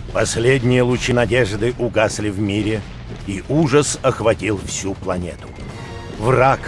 Последние лучи надежды угасли в мире, и ужас охватил всю планету. Враг...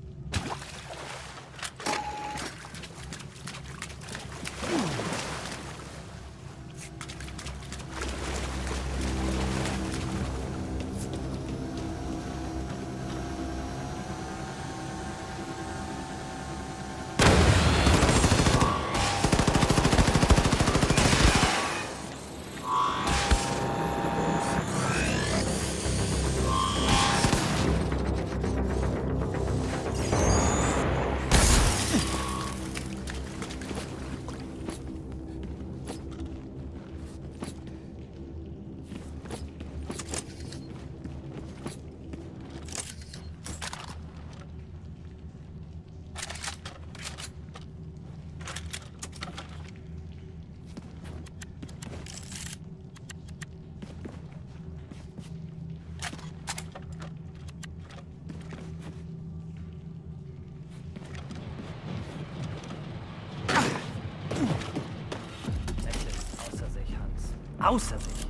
Außer sich.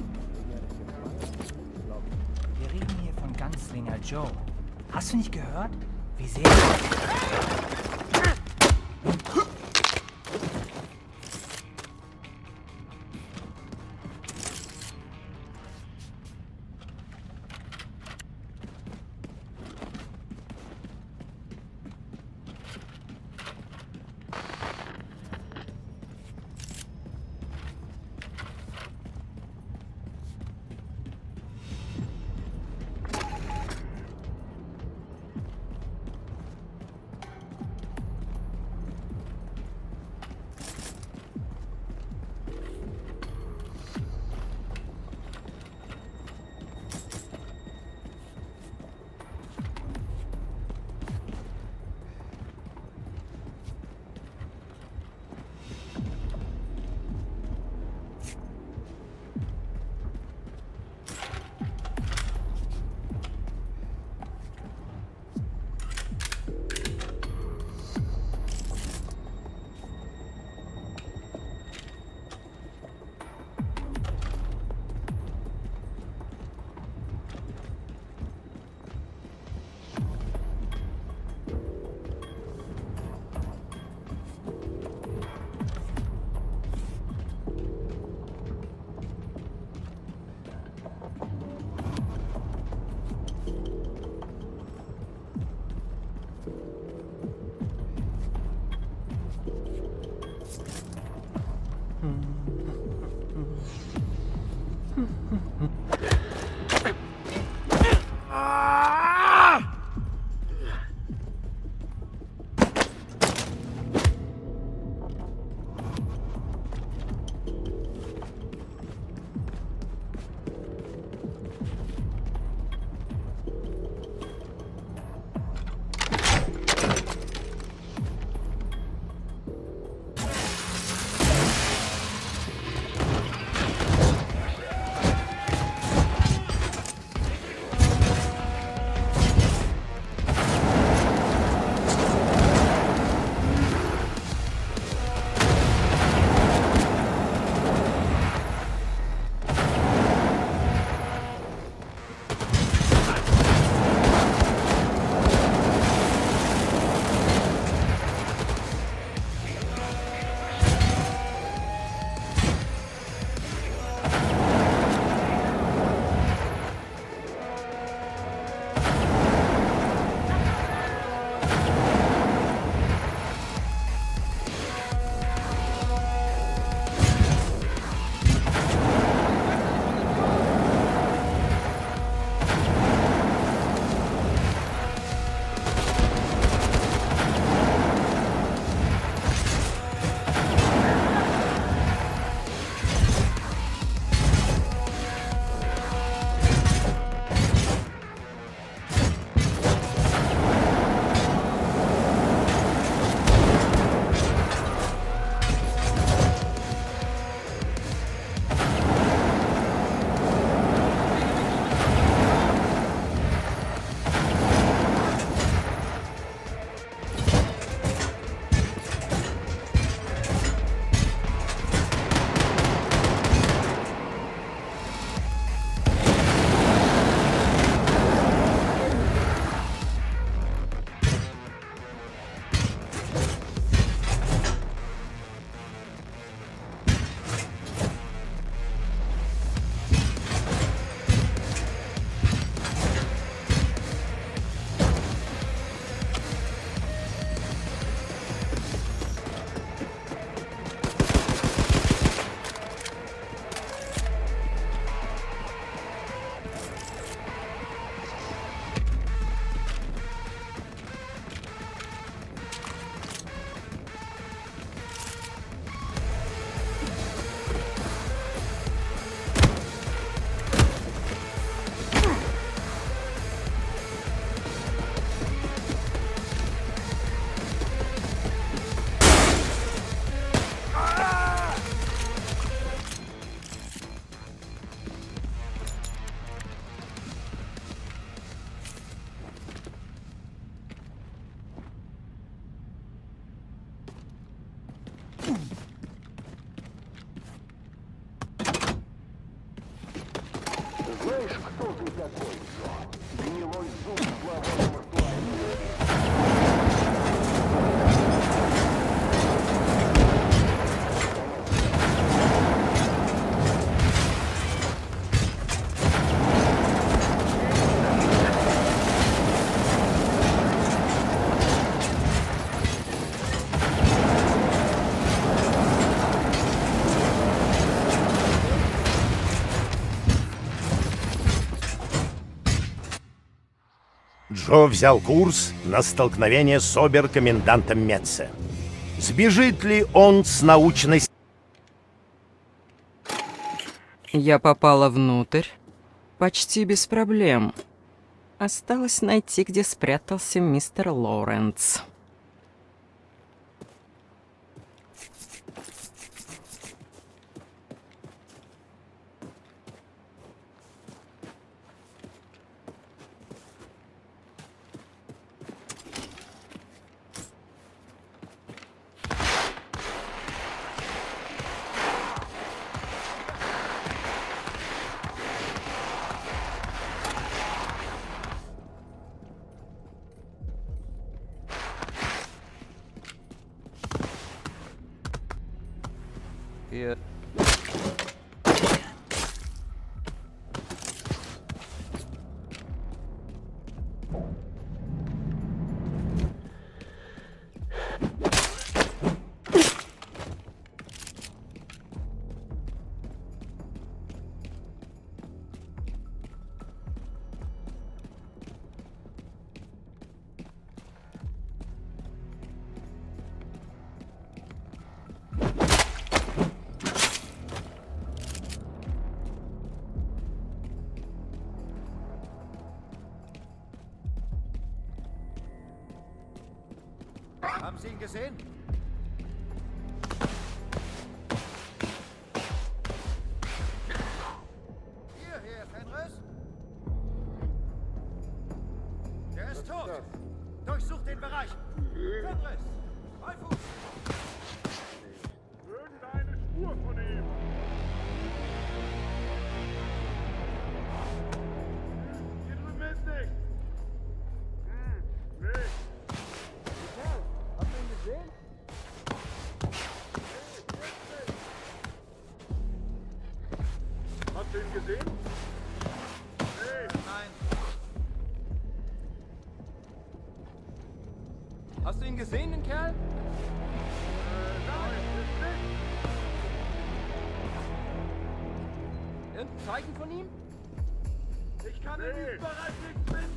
Wir reden hier von Gunslinger Joe. Hast du nicht gehört? Wie sehr... Джо взял курс на столкновение с обер-комендантом Метце. Сбежит ли он с научной... Я попала внутрь почти без проблем. Осталось найти, где спрятался мистер Лоуренс. Wir... Haben Sie ihn gesehen? Hier, Herr Fenris. Der ist tot. Durchsucht den Bereich. Fenris, Beifuß. Irgendeine Spur von ihm. Hier drüben ist nichts. Nichts. Hast du ihn gesehen? Nee. Nein. Hast du ihn gesehen, den Kerl? Nein, ist nicht. Irgendein Zeichen von ihm? Ich kann in diesem Bereich nichts finden.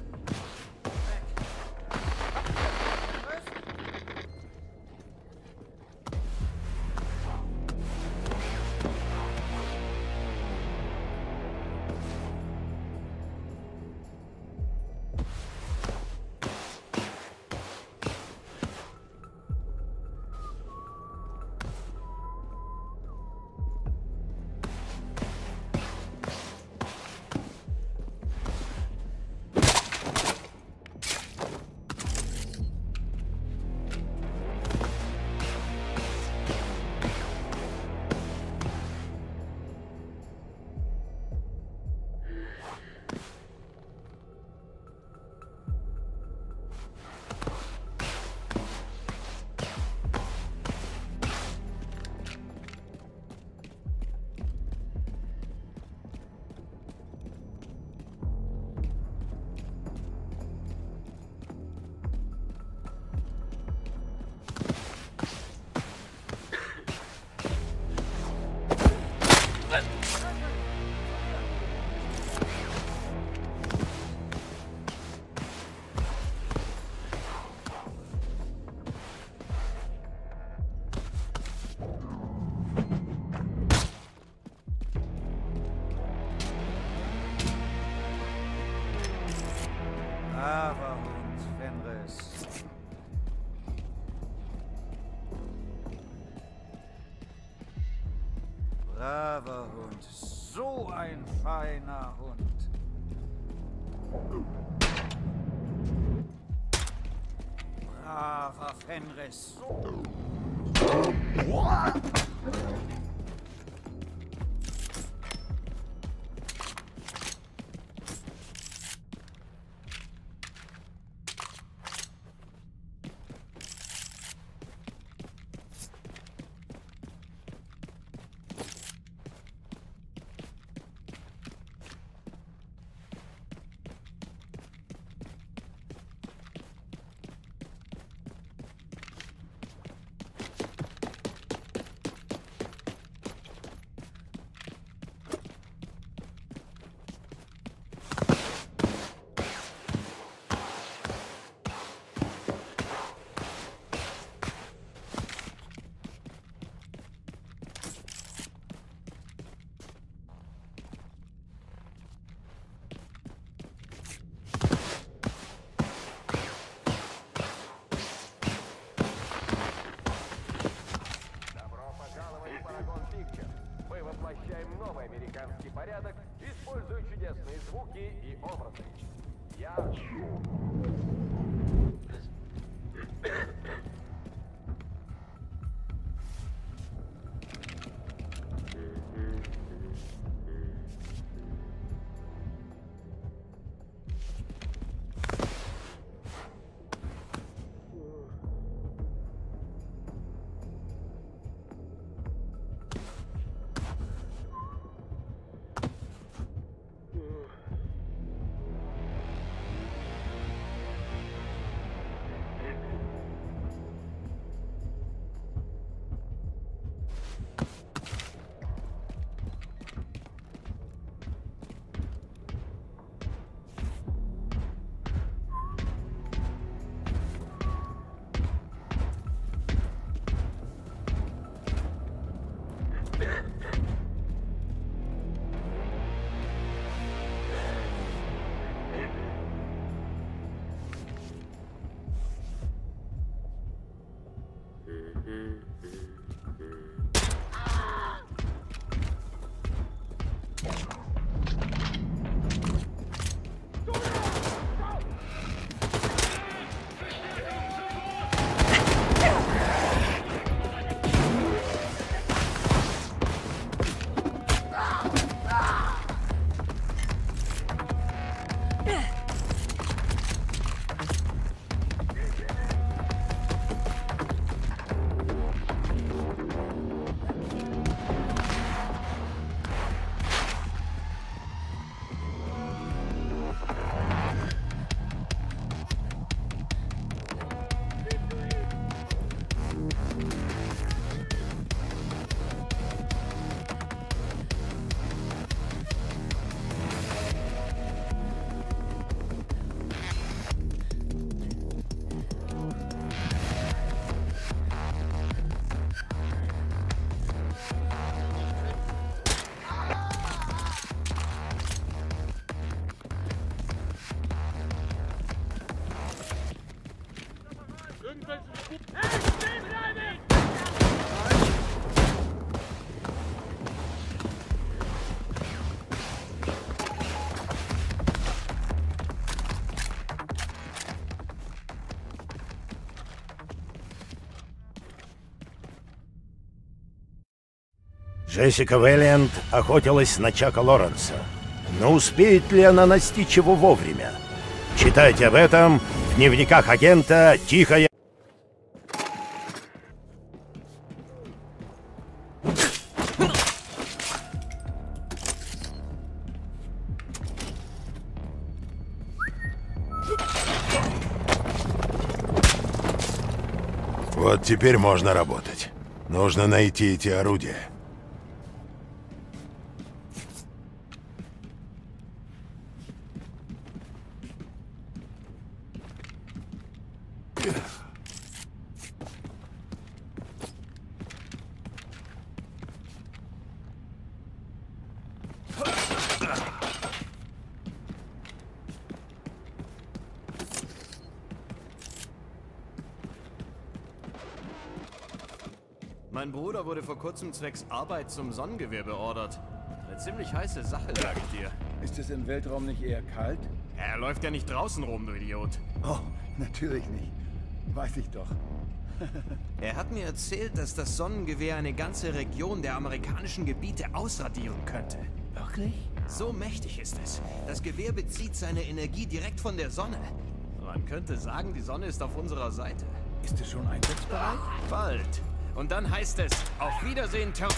Braver Hund, Fenris. Braver Hund. So ein feiner Hund. Braver Fenris. Джессика Вэллиант охотилась на Чака Лоренса. Но успеет ли она настичь его вовремя? Читайте об этом в дневниках агента «Тихая». Вот теперь можно работать. Нужно найти эти орудия. Mein Bruder wurde vor kurzem zwecks Arbeit zum Sonnengewehr beordert. Eine ziemlich heiße Sache, sag ich dir. Ist es im Weltraum nicht eher kalt? Er läuft ja nicht draußen rum, du Idiot. Oh, natürlich nicht. Weiß ich doch. Er hat mir erzählt, dass das Sonnengewehr eine ganze Region der amerikanischen Gebiete ausradieren könnte. Wirklich? So mächtig ist es. Das Gewehr bezieht seine Energie direkt von der Sonne. Man könnte sagen, die Sonne ist auf unserer Seite. Ist es schon einsatzbereit? Bald. Und dann heißt es, auf Wiedersehen, Ter...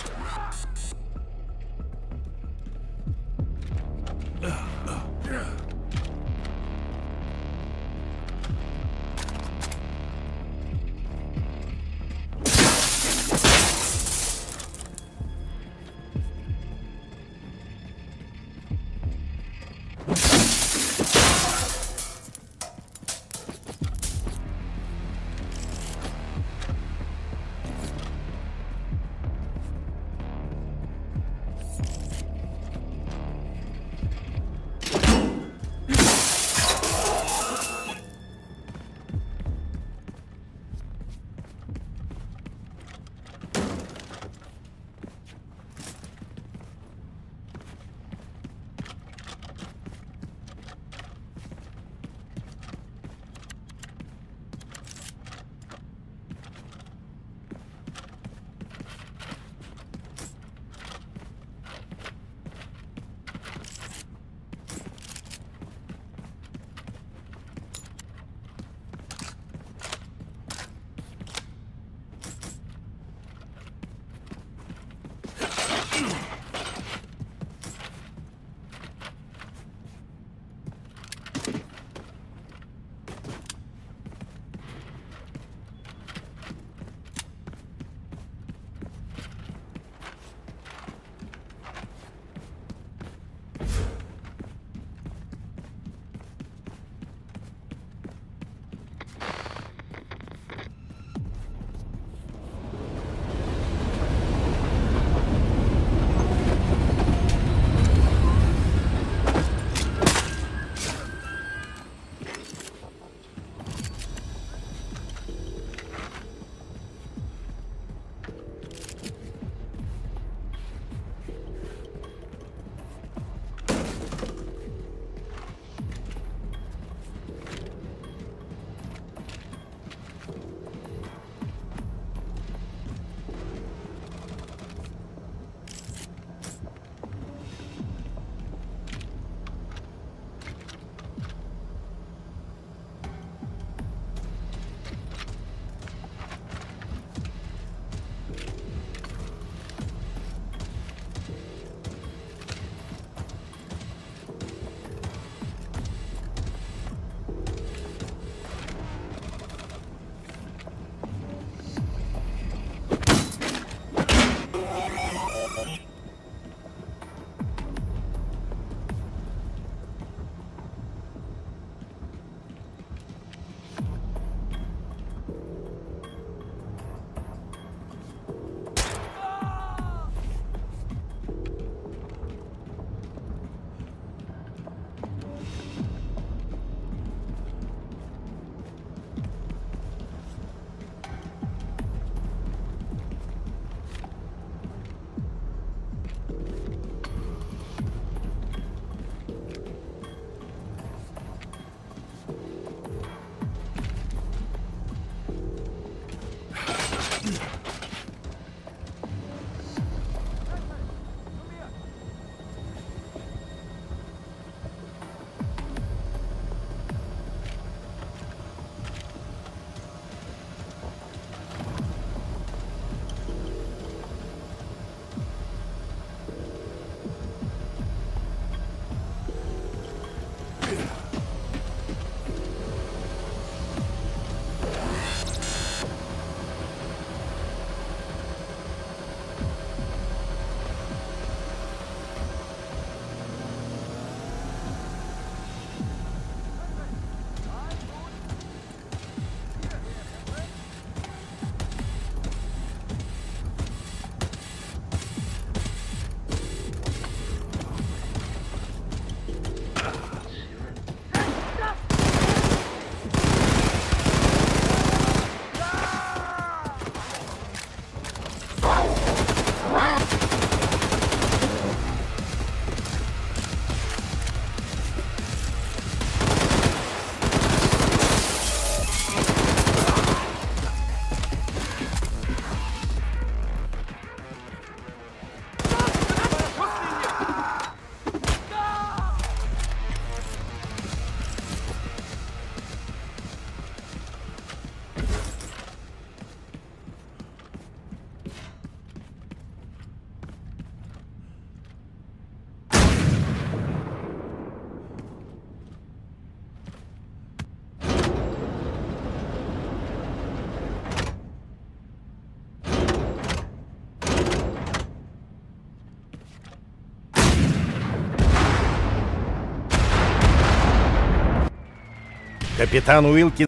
Капитан Уилкинс